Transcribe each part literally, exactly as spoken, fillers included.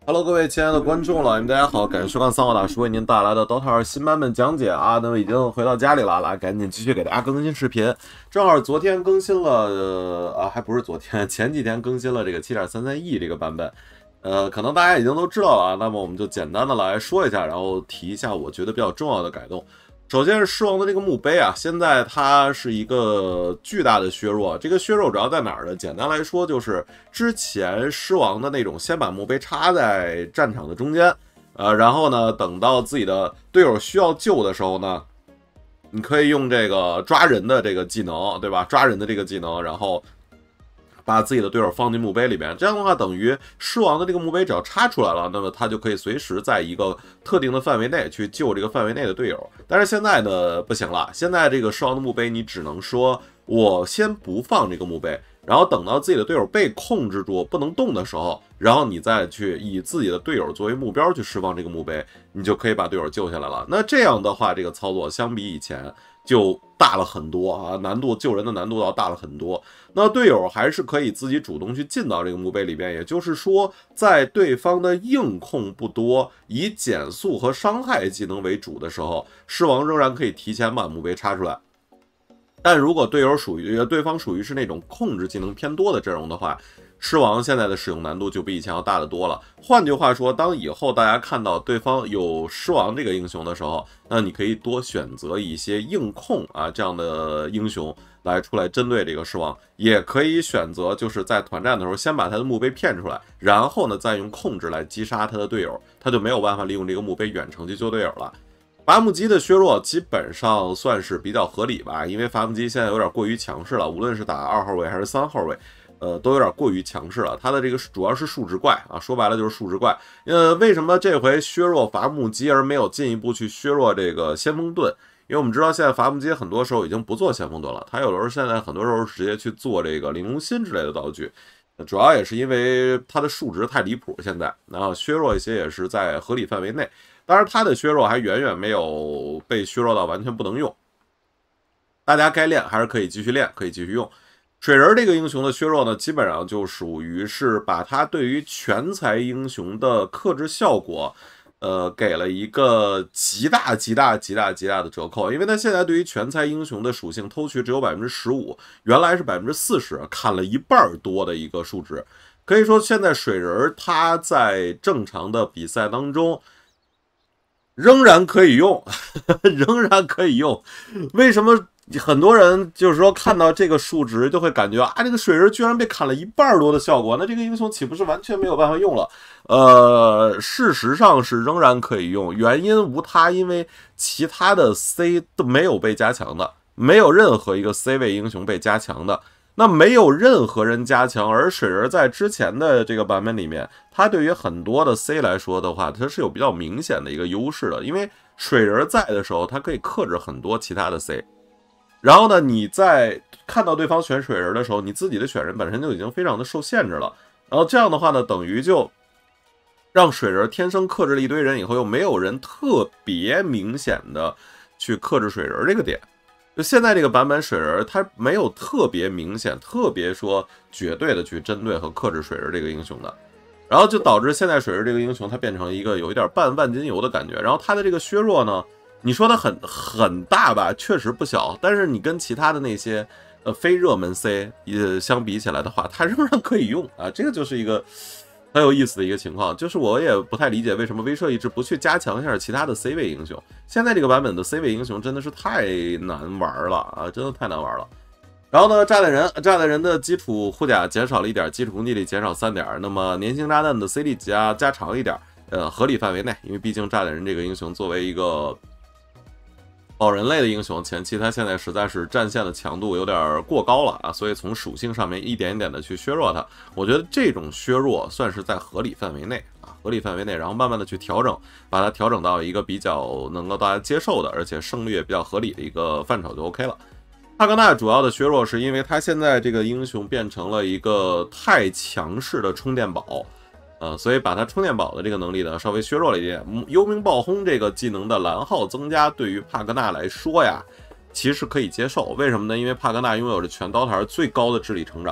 Hello，各位亲爱的观众老爷们，大家好，感谢收看三号大叔为您带来的 Dota 二新版本讲解啊。那么已经回到家里了，来赶紧继续给大家更新视频。正好昨天更新了，呃、啊，还不是昨天，前几天更新了这个 七点三三 亿 这个版本。呃，可能大家已经都知道了啊。那么我们就简单的来说一下，然后提一下我觉得比较重要的改动。首先是狮王的这个墓碑啊，现在它是一个巨大的削弱。这个削弱主要在哪儿呢？简单来说，就是之前狮王的那种，先把墓碑插在战场的中间，呃，然后呢，等到自己的队友需要救的时候呢，你可以用这个抓人的这个技能，对吧？抓人的这个技能，然后把自己的队友放进墓碑里边，这样的话，等于狮王的这个墓碑只要插出来了，那么他就可以随时在一个特定的范围内去救这个范围内的队友。但是现在呢，不行了，现在这个狮王的墓碑，你只能说我先不放这个墓碑，然后等到自己的队友被控制住不能动的时候，然后你再去以自己的队友作为目标去释放这个墓碑，你就可以把队友救下来了。那这样的话，这个操作相比以前就大了很多啊，难度救人的难度要大了很多。那队友还是可以自己主动去进到这个墓碑里边，也就是说，在对方的硬控不多，以减速和伤害技能为主的时候，狮王仍然可以提前把墓碑插出来。但如果队友属于对方属于是那种控制技能偏多的阵容的话，狮王现在的使用难度就比以前要大得多了。换句话说，当以后大家看到对方有狮王这个英雄的时候，那你可以多选择一些硬控啊这样的英雄来出来针对这个狮王，也可以选择就是在团战的时候先把他的墓碑骗出来，然后呢再用控制来击杀他的队友，他就没有办法利用这个墓碑远程去救队友了。伐木机的削弱基本上算是比较合理吧，因为伐木机现在有点过于强势了，无论是打二号位还是三号位，呃，都有点过于强势了。它的这个主要是数值怪啊，说白了就是数值怪。呃，为什么这回削弱伐木机而没有进一步去削弱这个先锋盾？因为我们知道现在伐木机很多时候已经不做先锋盾了，它有的时候现在很多时候直接去做这个玲珑心之类的道具。主要也是因为它的数值太离谱，现在然后削弱一些也是在合理范围内。当然，它的削弱还远远没有被削弱到完全不能用。大家该练还是可以继续练，可以继续用。水人这个英雄的削弱呢，基本上就属于是把它对于全才英雄的克制效果，呃，给了一个极大极大极大极大的折扣。因为它现在对于全才英雄的属性偷取只有 百分之十五， 原来是 百分之四十， 砍了一半多的一个数值。可以说现在水人他在正常的比赛当中仍然可以用，仍然可以用。为什么很多人就是说看到这个数值就会感觉啊，这个水人居然被砍了一半多的效果，那这个英雄岂不是完全没有办法用了？呃，事实上是仍然可以用，原因无他，因为其他的 C 都没有被加强的，没有任何一个 C 位英雄被加强的。那没有任何人加强，而水人在之前的这个版本里面，它对于很多的 C 来说的话，它是有比较明显的一个优势的，因为水人在的时候，它可以克制很多其他的 C。然后呢，你在看到对方选水人的时候，你自己的选人本身就已经非常的受限制了。然后这样的话呢，等于就让水人天生克制了一堆人以后，又没有人特别明显的去克制水人这个点。就现在这个版本水人，它没有特别明显、特别说绝对的去针对和克制水人这个英雄的，然后就导致现在水人这个英雄它变成一个有一点半万金油的感觉。然后它的这个削弱呢，你说它很很大吧，确实不小，但是你跟其他的那些呃非热门 C 也相比起来的话，它仍然可以用啊，这个就是一个很有意思的一个情况，就是我也不太理解为什么威慑一直不去加强一下其他的 C 位英雄。现在这个版本的 C 位英雄真的是太难玩了啊，真的太难玩了。然后呢，炸弹人，炸弹人的基础护甲减少了一点，基础攻击力减少三点，那么粘性炸弹的 C 力加加长一点，呃，合理范围内，因为毕竟炸弹人这个英雄作为一个保人类的英雄，前期他现在实在是战线的强度有点过高了啊，所以从属性上面一点一点的去削弱它，我觉得这种削弱算是在合理范围内啊，合理范围内，然后慢慢的去调整，把它调整到一个比较能够大家接受的，而且胜率也比较合理的一个范畴就 OK 了。帕格纳主要的削弱是因为他现在这个英雄变成了一个太强势的充电宝。呃，所以把它充电宝的这个能力呢稍微削弱了一点。幽冥暴轰这个技能的蓝耗增加，对于帕格纳来说呀，其实可以接受。为什么呢？因为帕格纳拥有着全刀塔最高的智力成长，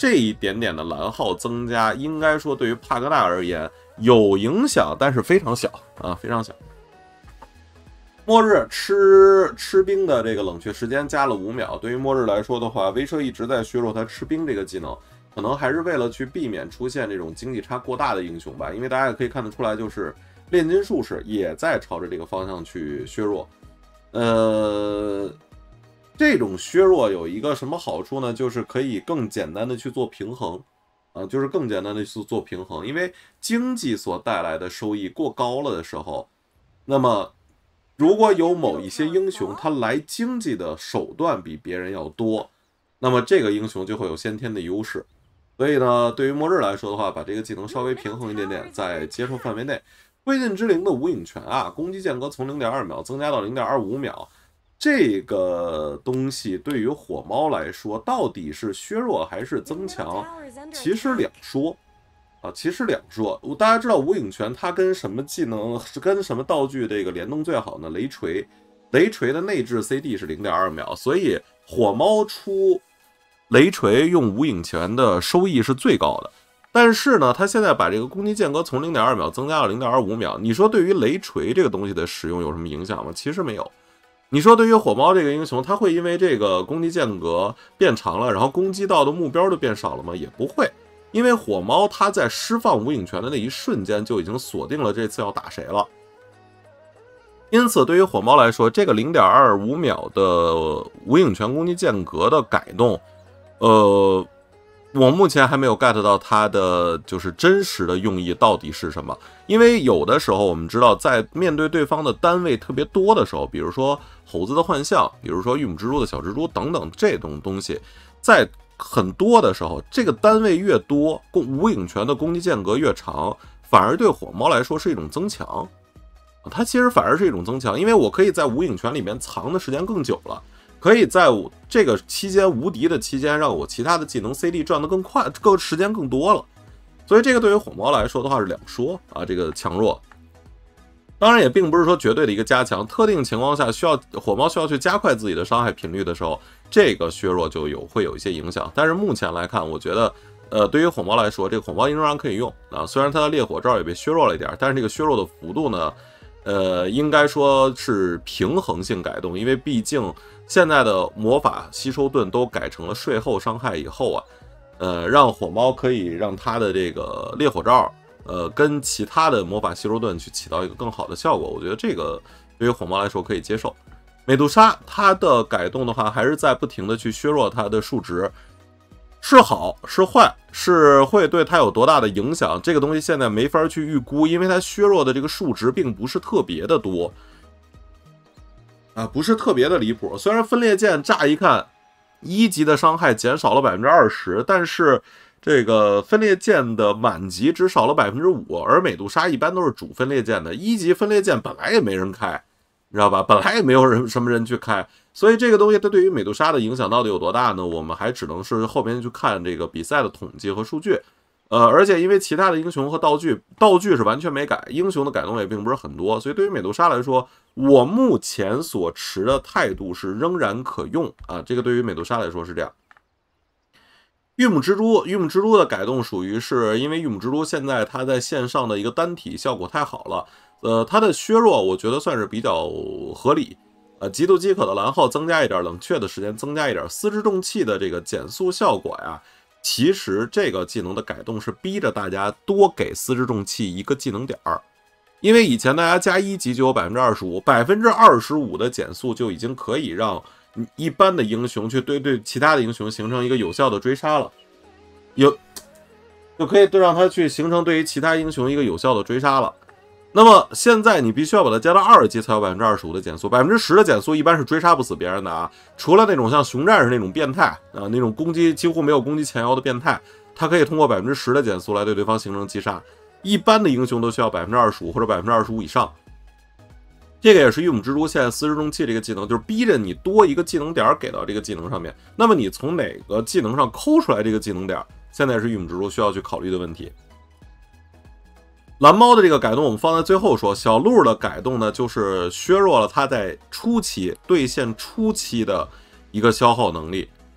这一点点的蓝耗增加，应该说对于帕格纳而言有影响，但是非常小啊，非常小。末日吃吃冰的这个冷却时间加了五秒，对于末日来说的话，威慑一直在削弱他吃冰这个技能，可能还是为了去避免出现这种经济差过大的英雄吧。因为大家也可以看得出来，就是炼金术士也在朝着这个方向去削弱。呃，这种削弱有一个什么好处呢？就是可以更简单的去做平衡啊，就是更简单的去做平衡，因为经济所带来的收益过高了的时候，那么如果有某一些英雄他来经济的手段比别人要多，那么这个英雄就会有先天的优势。所以呢，对于末日来说的话，把这个技能稍微平衡一点点，在接受范围内。灰烬之灵的无影拳啊，攻击间隔从 零点二秒增加到 零点二五秒，这个东西对于火猫来说，到底是削弱还是增强，其实两说。啊，其实两说，大家知道无影拳它跟什么技能是跟什么道具这个联动最好呢？雷锤，雷锤的内置 C D 是 零点二秒，所以火猫出雷锤用无影拳的收益是最高的。但是呢，它现在把这个攻击间隔从 零点二秒增加到 零点二五秒，你说对于雷锤这个东西的使用有什么影响吗？其实没有。你说对于火猫这个英雄，它会因为这个攻击间隔变长了，然后攻击到的目标就变少了吗？也不会。因为火猫它在释放无影拳的那一瞬间就已经锁定了这次要打谁了，因此对于火猫来说，这个 零点二五秒的无影拳攻击间隔的改动，呃，我目前还没有 get 到它的就是真实的用意到底是什么。因为有的时候我们知道，在面对对方的单位特别多的时候，比如说猴子的幻象，比如说玉母蜘蛛的小蜘蛛等等这种东西，在很多的时候，这个单位越多，攻无影拳的攻击间隔越长，反而对火猫来说是一种增强。它其实反而是一种增强，因为我可以在无影拳里面藏的时间更久了，可以在这个期间无敌的期间，让我其他的技能 C D 赚得更快，更时间更多了。所以这个对于火猫来说的话是两说啊，这个强弱。当然也并不是说绝对的一个加强，特定情况下需要火猫需要去加快自己的伤害频率的时候，这个削弱就有会有一些影响。但是目前来看，我觉得，呃，对于火猫来说，这个火猫仍然可以用啊。虽然它的烈火罩也被削弱了一点，但是这个削弱的幅度呢，呃，应该说是平衡性改动，因为毕竟现在的魔法吸收盾都改成了税后伤害以后啊，呃，让火猫可以让它的这个烈火罩。呃，跟其他的魔法吸收盾去起到一个更好的效果，我觉得这个对于火猫来说可以接受。美杜莎它的改动的话，还是在不停的去削弱它的数值，是好是坏，是会对它有多大的影响，这个东西现在没法去预估，因为它削弱的这个数值并不是特别的多啊，不是特别的离谱。虽然分裂剑乍一看一级的伤害减少了 百分之二十， 但是这个分裂剑的满级只少了 百分之五， 而美杜莎一般都是主分裂剑的，一级分裂剑本来也没人开，你知道吧？本来也没有人什么人去开，所以这个东西它对于美杜莎的影响到底有多大呢？我们还只能是后面去看这个比赛的统计和数据。呃，而且因为其他的英雄和道具，道具是完全没改，英雄的改动也并不是很多，所以对于美杜莎来说，我目前所持的态度是仍然可用啊。这个对于美杜莎来说是这样。玉母蜘蛛，玉母蜘蛛的改动属于是因为玉母蜘蛛现在它在线上的一个单体效果太好了，呃，它的削弱我觉得算是比较合理。呃，极度饥渴的蓝耗增加一点，冷却的时间增加一点，丝之重器的这个减速效果呀，其实这个技能的改动是逼着大家多给丝之重器一个技能点儿，因为以前大家加一级就有 百分之二十五， 百分之二十五的减速就已经可以让一般的英雄去对对其他的英雄形成一个有效的追杀了，有就可以对让他去形成对于其他英雄一个有效的追杀了。那么现在你必须要把它加到二级才有 百分之二十五 的减速， 百分之十 的减速一般是追杀不死别人的啊，除了那种像熊战士那种变态啊，那种攻击几乎没有攻击前摇的变态，他可以通过 百分之十 的减速来对对方形成击杀，一般的英雄都需要 百分之二十五 或者 百分之二十五 以上。这个也是玉母蜘蛛现在丝之重器这个技能，就是逼着你多一个技能点给到这个技能上面。那么你从哪个技能上抠出来这个技能点，现在是玉母蜘蛛需要去考虑的问题。蓝猫的这个改动我们放在最后说，小鹿的改动呢，就是削弱了它在初期对线初期的一个消耗能力。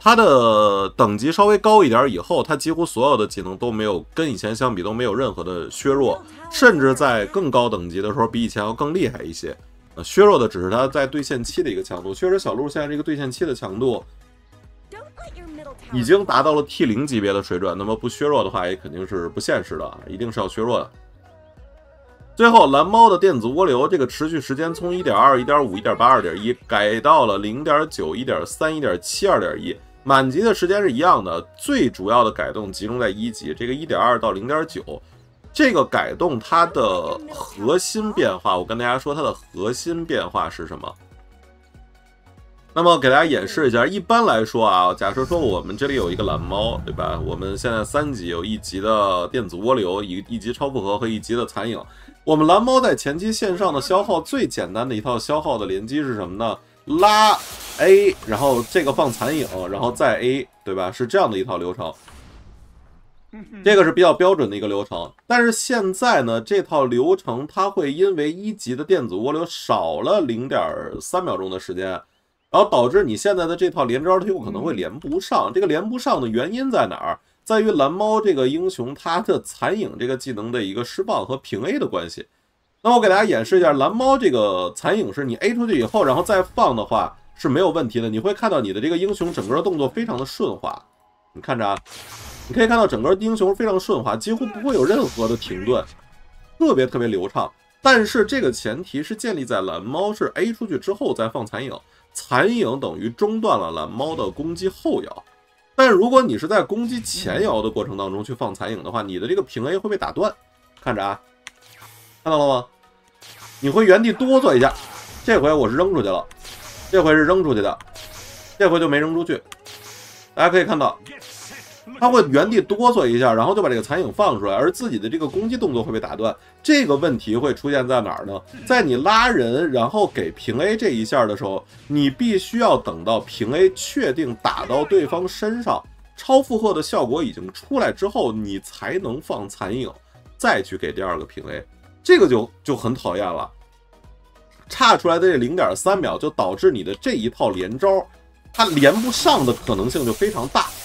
它的等级稍微高一点以后，它几乎所有的技能都没有跟以前相比都没有任何的削弱，甚至在更高等级的时候比以前要更厉害一些。呃，削弱的只是它在对线期的一个强度。确实，小鹿现在这个对线期的强度已经达到了 T 零 级别的水准，那么不削弱的话也肯定是不现实的，一定是要削弱的。最后，蓝猫的电子涡流这个持续时间从 一点二、一点五、一点八、二点一 改到了 零点九、一点三、一点七、二点一，满级的时间是一样的，最主要的改动集中在一级，这个 一点二 到 零点九， 这个改动它的核心变化，我跟大家说它的核心变化是什么？那么给大家演示一下，一般来说啊，假设说我们这里有一个蓝猫，对吧？我们现在三级有一级的电子涡流，一一级超负荷和一级的残影。我们蓝猫在前期线上的消耗最简单的一套消耗的连击是什么呢？拉 A， 然后这个放残影，然后再 A， 对吧？是这样的一套流程。这个是比较标准的一个流程。但是现在呢，这套流程它会因为一级的电子涡流少了 零点三秒钟的时间，然后导致你现在的这套连招它有可能会连不上。这个连不上的原因在哪儿？在于蓝猫这个英雄它的残影这个技能的一个释放和平 A 的关系。那我给大家演示一下，蓝猫这个残影是你 A 出去以后，然后再放的话是没有问题的。你会看到你的这个英雄整个动作非常的顺滑，你看着啊，你可以看到整个英雄非常顺滑，几乎不会有任何的停顿，特别特别流畅。但是这个前提是建立在蓝猫是 A 出去之后再放残影，残影等于中断了蓝猫的攻击后摇。但如果你是在攻击前摇的过程当中去放残影的话，你的这个平 A 会被打断。看着啊，看到了吗？你会原地哆嗦一下，这回我是扔出去了，这回是扔出去的，这回就没扔出去。大家可以看到，它会原地哆嗦一下，然后就把这个残影放出来，而自己的这个攻击动作会被打断。这个问题会出现在哪儿呢？在你拉人然后给平 A 这一下的时候，你必须要等到平 A 确定打到对方身上，超负荷的效果已经出来之后，你才能放残影，再去给第二个平 A。这个就就很讨厌了，差出来的这 零点三秒就导致你的这一套连招它连不上的可能性就非常大。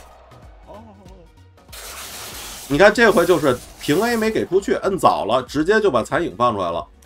你看这回就是平 A 没给出去，摁早了，直接就把残影放出来了。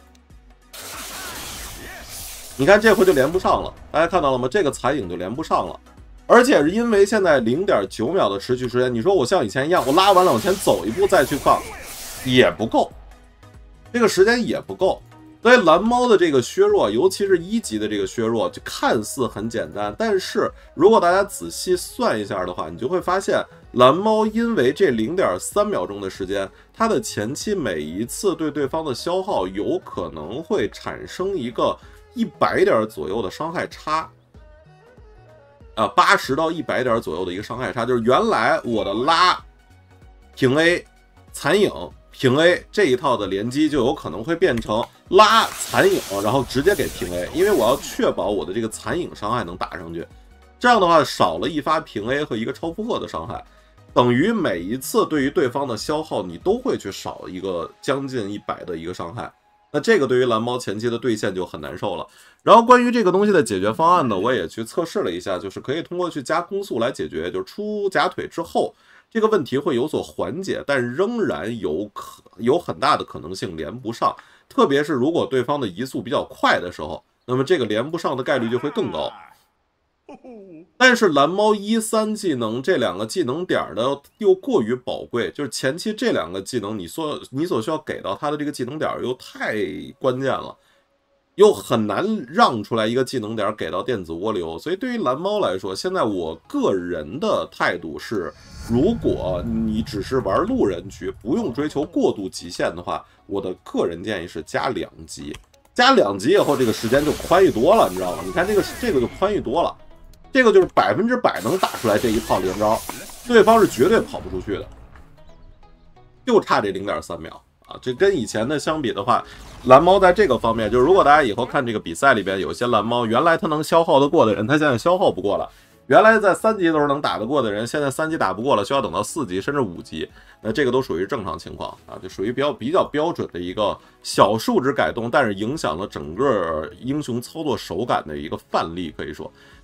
你看这回就连不上了，大家看到了吗？这个残影就连不上了，而且是因为现在 零点九秒的持续时间，你说我像以前一样，我拉完了往前走一步再去放，也不够，这个时间也不够。所以蓝猫的这个削弱，尤其是一级的这个削弱，就看似很简单，但是如果大家仔细算一下的话，你就会发现蓝猫因为这 零点三秒钟的时间，它的前期每一次对对方的消耗有可能会产生一个一百点左右的伤害差，啊，八十到一百点左右的一个伤害差，就是原来我的拉平 A 残影平 A 这一套的连击就有可能会变成拉残影，然后直接给平 A， 因为我要确保我的这个残影伤害能打上去。这样的话少了一发平 A 和一个超负荷的伤害，等于每一次对于对方的消耗你都会去少一个将近一百的一个伤害。那这个对于蓝猫前期的对线就很难受了。然后关于这个东西的解决方案呢，我也去测试了一下，就是可以通过去加攻速来解决，就是出假腿之后这个问题会有所缓解，但仍然有可有很大的可能性连不上，特别是如果对方的移速比较快的时候，那么这个连不上的概率就会更高。但是蓝猫一三技能这两个技能点呢又过于宝贵，就是前期这两个技能你所你所需要给到它的这个技能点又太关键了，又很难让出来一个技能点给到电子涡流。所以对于蓝猫来说，现在我个人的态度是，如果你只是玩路人局，不用追求过度极限的话，我的个人建议是加两级，加两级以后这个时间就宽裕多了，你知道吗？你看这个这个就宽裕多了，这个就是百分之百能打出来这一套连招，对方是绝对跑不出去的，就差这 零点三秒啊！这跟以前的相比的话，蓝猫在这个方面，就是如果大家以后看这个比赛里边，有些蓝猫原来他能消耗得过的人，他现在消耗不过了。原来在三级的时候能打得过的人，现在三级打不过了，需要等到四级甚至五级，那这个都属于正常情况啊，就属于比较比较标准的一个小数值改动，但是影响了整个英雄操作手感的一个范例，可以说。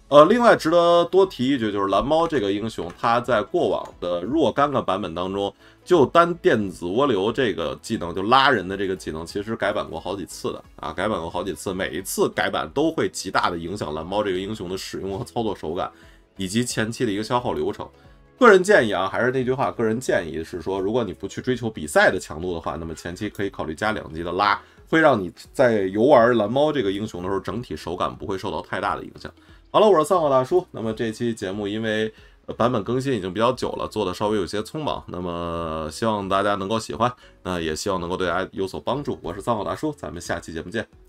呃，另外值得多提一句，就是蓝猫这个英雄，他在过往的若干个版本当中，就单电子涡流这个技能，就拉人的这个技能，其实改版过好几次的啊，改版过好几次，每一次改版都会极大的影响蓝猫这个英雄的使用和操作手感，以及前期的一个消耗流程。个人建议啊，还是那句话，个人建议是说，如果你不去追求比赛的强度的话，那么前期可以考虑加两级的拉，会让你在游玩蓝猫这个英雄的时候，整体手感不会受到太大的影响。好了，我是三好大叔。那么这期节目因为版本更新已经比较久了，做的稍微有些匆忙，那么希望大家能够喜欢，那也希望能够对大家有所帮助。我是三好大叔，咱们下期节目见。